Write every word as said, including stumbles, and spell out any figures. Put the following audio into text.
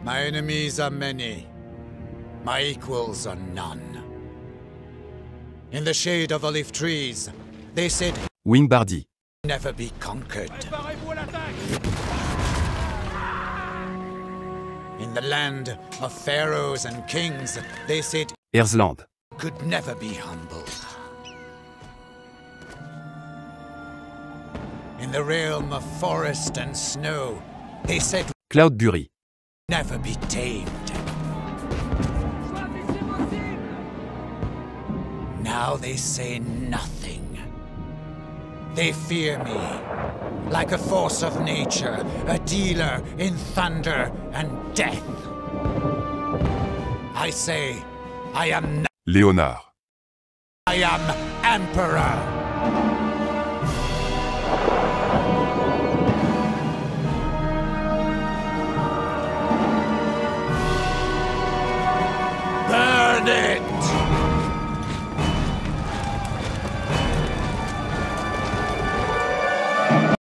My enemies are many. My equals are none. In the shade of olive trees, they said, Wimbardi. never be conquered. In the land of pharaohs and kings, they said, Erzland. could never be humbled. In the realm of forest and snow, they said, Cloudbury. never be tamed. Now they say nothing. They fear me, like a force of nature, a dealer in thunder and death. I say, I am not. Léonard. I am Emperor. Burn it!